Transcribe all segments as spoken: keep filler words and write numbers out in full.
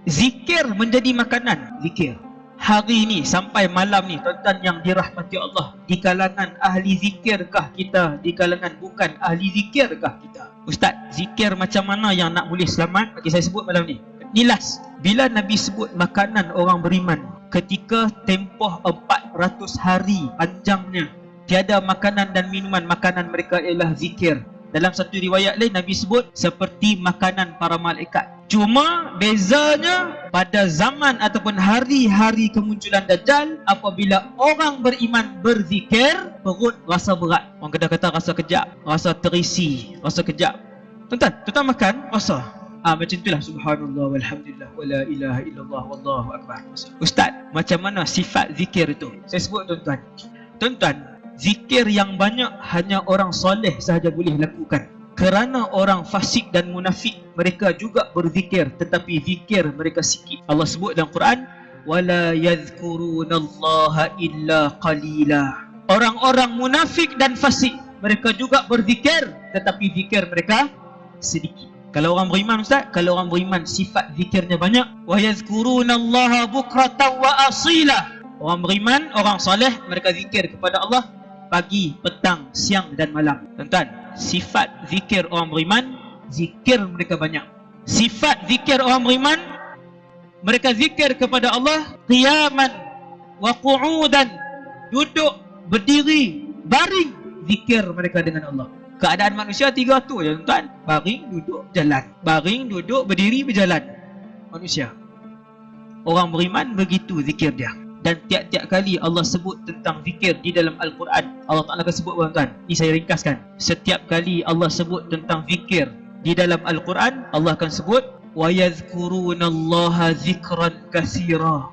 Zikir menjadi makanan. Zikir hari ni sampai malam ni, tuan-tuan yang dirahmati Allah, di kalangan ahli zikirkah kita? Di kalangan bukan ahli zikirkah kita? Ustaz, zikir macam mana yang nak boleh selamat? Bagi saya sebut malam ni. Ni last. Bila Nabi sebut makanan orang beriman, ketika tempoh empat ratus hari panjangnya, tiada makanan dan minuman, makanan mereka ialah zikir. Dalam satu riwayat lain Nabi sebut seperti makanan para malaikat. Cuma bezanya pada zaman ataupun hari-hari kemunculan Dajjal, apabila orang beriman berzikir, perut rasa berat. Orang Kedah kata rasa kejap, rasa terisi, rasa kejap. Tuan-tuan, tuan-tuan makan rasa ah macam itulah, subhanallah walhamdulillah wala ilaha illallah wallahu akbar. Ustaz, macam mana sifat zikir itu? Saya sebut tuan-tuan. Tuan-tuan, zikir yang banyak hanya orang soleh sahaja boleh lakukan. Kerana orang fasik dan munafik, mereka juga berzikir tetapi zikir mereka sikit. Allah sebut dalam Quran, wala yadhkurunallaha illa qalila. Orang-orang munafik dan fasik, mereka juga berzikir tetapi zikir mereka sedikit. Kalau orang beriman, Ustaz, kalau orang beriman sifat zikirnya banyak, wa yadhkurunallaha bukratan wa asila. Orang beriman, orang soleh, mereka zikir kepada Allah pagi, petang, siang dan malam. Tuan-tuan, sifat zikir orang beriman, zikir mereka banyak. Sifat zikir orang beriman, mereka zikir kepada Allah qiyaman wa qu'udan, duduk, berdiri, baring, zikir mereka dengan Allah. Keadaan manusia tiga tu je, tuan-tuan. Baring, duduk, jalan. Baring, duduk, berdiri, berjalan. Manusia. Orang beriman begitu zikir dia. Dan tiap-tiap kali Allah sebut tentang zikir di dalam Al-Quran, Allah Ta'ala akan sebut, tuan-tuan. Ini saya ringkaskan. Setiap kali Allah sebut tentang zikir di dalam Al-Quran, Allah akan sebut wa yadhkurunallaha zikran katsira.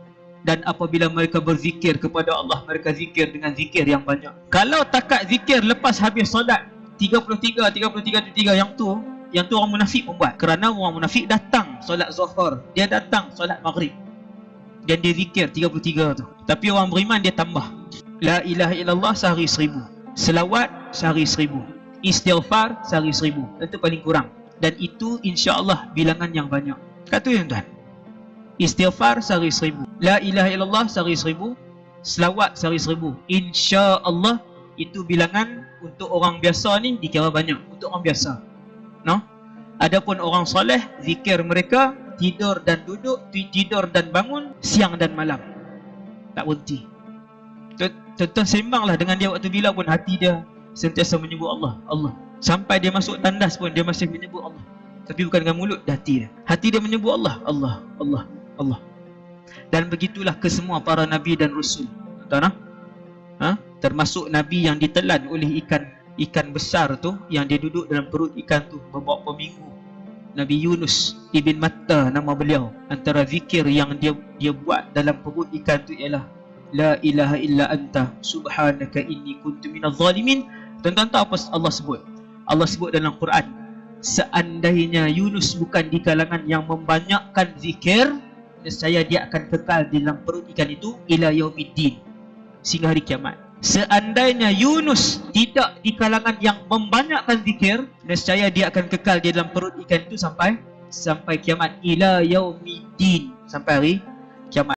Dan apabila mereka berzikir kepada Allah, mereka zikir dengan zikir yang banyak. Kalau takat zikir lepas habis solat tiga puluh tiga, tiga puluh tiga, tiga puluh tiga, yang tu yang tu orang munafik membuat. Kerana orang munafik datang solat zuhur, dia datang solat maghrib, dan dia zikir tiga puluh tiga tu. Tapi orang beriman dia tambah. La ilaha illallah sehari seribu, selawat sehari seribu, istighfar sehari seribu. Itu paling kurang. Dan itu insya-Allah bilangan yang banyak. Kata tu tuan. Istighfar sehari seribu, la ilaha illallah sehari seribu, selawat sehari seribu. Insya-Allah itu bilangan untuk orang biasa ni dikira banyak. Untuk orang biasa, no? Adapun orang soleh, zikir mereka tidur dan duduk, tidur dan bangun, siang dan malam, tak berhenti. Tuan-tuan sembanglah dengan dia waktu bila pun, hati dia sentiasa menyebut Allah, Allah. Sampai dia masuk tandas pun dia masih menyebut Allah. Tapi bukan dengan mulut, hati dia. Hati dia menyebut Allah, Allah, Allah, Allah. Dan begitulah ke semua para nabi dan rasul. Tuan-tuan, ha? Termasuk nabi yang ditelan oleh ikan ikan besar tu, yang dia duduk dalam perut ikan tu beberapa minggu. Nabi Yunus ibn Matta nama beliau. Antara zikir yang dia dia buat dalam perut ikan tu ialah la ilaha illa anta subhanaka inni kuntu minadh zalimin. Tuan-tuan tahu apa Allah sebut? Allah sebut dalam Quran, seandainya Yunus bukan di kalangan yang membanyakkan zikir, nescaya dia akan kekal di dalam perut ikan itu ila yaumiddin, sehingga hari kiamat. Seandainya Yunus tidak di kalangan yang membanyakkan zikir, nescaya dia akan kekal di dalam perut ikan itu sampai sampai kiamat, ila yaumiddin, sampai hari kiamat.